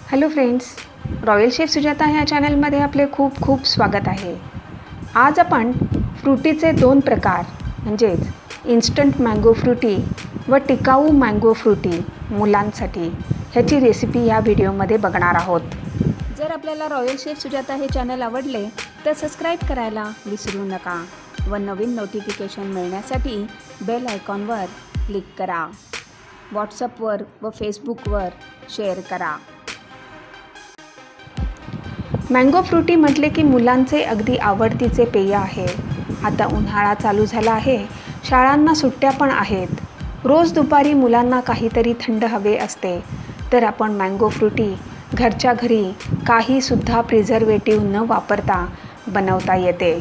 Hello friends, royal chef Sujata ह्या चॅनलमध्ये आपले खूप खूप स्वागत आहे। आज आपण फ्रुटीचे दोन प्रकार म्हणजेच इन्स्टंट मँगो फ्रुटी व टिकाऊ मँगो फ्रुटी मुलांसाठी ह्याची रेसिपी या व्हिडिओमध्ये बघणार आहोत। जर आपल्याला रॉयल शेफ सुजाता हे चॅनल आवडले तर सबस्क्राईब करायला विसरू नका व नवीन नोटिफिकेशन मिळण्यासाठी बेल आयकॉनवर क्लिक करा। व्हॉट्सअपवर व फेसबुकवर शेअर करा। मँगो फ्रुटी म्हटले की मुलांचे अगदी आवडतीचे पेय आहे। आता उन्हाळा चालू झाला आहे, शाळांना सुट्ट्या पण आहेत। रोज दुपारी मुलांना काहीतरी थंड हवे असते, तर आपण मँगो फ्रुटी घरच्या घरी काहीसुद्धा प्रिझर्वेटिव्ह न वापरता बनवता येते।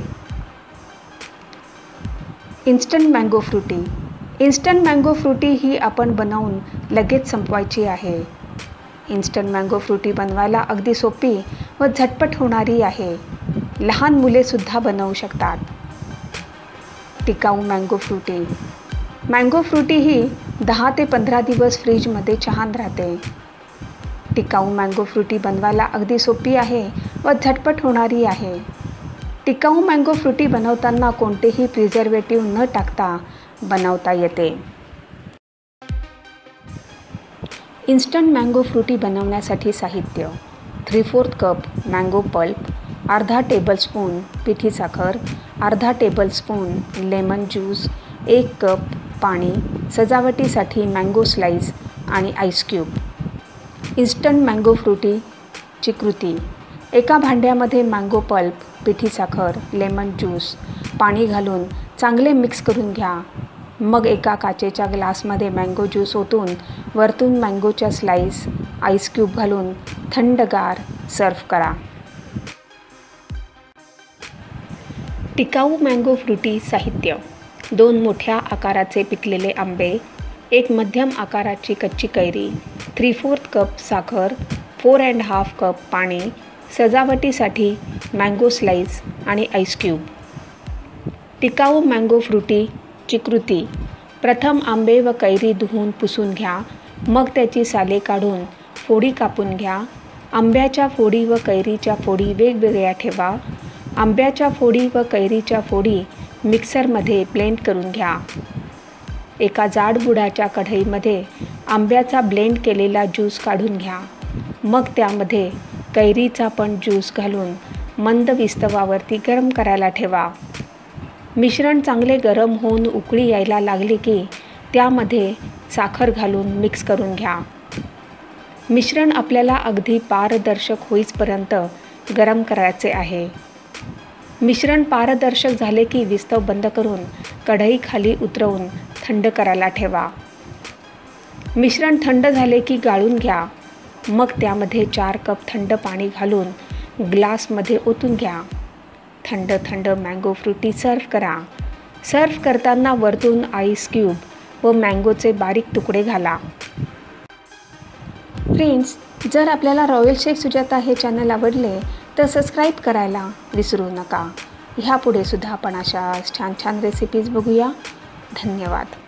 Instant mango Frooti. Instant mango Frooti ही आपण बनवून लगेच संपवायची आहे। इन्स्टंट मँगो फ्रुटी बनवायला अगदी सोपी व झटपट होणारी आहे। लहान मुलेसुद्धा बनवू शकतात। टिकाऊ मँगो फ्रुटी। मँगो फ्रुटी ही 10 ते 15 दिवस फ्रीजमध्ये छान राहते। टिकाऊ मँगो फ्रुटी बनवायला अगदी सोपी आहे व झटपट होणारी आहे। टिकाऊ मँगो फ्रुटी बनवताना कोणतेही प्रिझर्वेटिव्ह न टाकता बनवता येते। इन्स्टंट मँगो फ्रुटी बनवण्यासाठी साहित्य: 3/4 कप मँगो पल्प, अर्धा टेबलस्पून पिठी साखर, अर्धा टेबलस्पून लेमन ज्यूस, 1 कप पाणी, सजावटीसाठी मँगो स्लाइस आणि आईस क्यूब। इन्स्टंट मँगो फ्रुटीची कृती: एका भांड्यामध्ये मँगो पल्प, पिठी साखर, लेमन ज्यूस, पाणी घालून चांगले मिक्स करून घ्या। मग एका काचेच्या ग्लासमध्ये मँगो ज्यूस ओतून वरतून मँगोच्या स्लाइस, आईस क्यूब घालून थंडगार सर्व्ह करा। टिकाऊ मँगो फ्रुटी साहित्य: 2 मोठ्या आकाराचे पिकलेले आंबे, 1 मध्यम आकाराची कच्ची कैरी, 3/4 कप साखर, 4½ कप पाणी, सजावटीसाठी मँगो स्लाइस आणि आईस क्यूब। टिकाऊ मँगो फ्रुटीची कृती: प्रथम आंबे व कैरी धुवून पुसून घ्या। मग त्याची साले काढून फोडी कापून घ्या। आंब्याच्या फोडी व कैरीच्या फोडी वेगवेगळ्या ठेवा। आंब्याच्या फोडी व कैरीच्या फोडी मिक्सरमध्ये ब्लेंड करून घ्या। एका जाड बुडाच्या कढईमध्ये आंब्याचा ब्लेंड केलेला ज्यूस काढून घ्या। मग त्यामध्ये कैरीचा पण ज्यूस घालून मंद विस्तवावरती गरम करायला ठेवा। मिश्रण चांगले गरम होऊन उकळी यायला लागली की त्यामध्ये साखर घालून मिक्स करून घ्या। मिश्रण आपल्याला अगदी पारदर्शक होईपर्यंत गरम करायचे आहे। मिश्रण पारदर्शक झाले की विस्तव बंद करून कढई खाली उतरवून थंड करायला ठेवा। मिश्रण थंड झाले की गाळून घ्या। मग त्यामध्ये 4 कप थंड पाणी घालून ग्लासमध्ये ओतून घ्या। थंड थंड मँगो फ्रुटी सर्व्ह करा। सर्व्ह करताना वरतून आईस क्यूब व मँगोचे बारीक तुकडे घाला। फ्रेंड्स, जर आपल्याला रॉयल शेफ सुजाता हे चॅनल आवडले तर सबस्क्राईब करायला विसरू नका। ह्यापुढे सुद्धा आपण अशा छान छान रेसिपीज बघूया। धन्यवाद।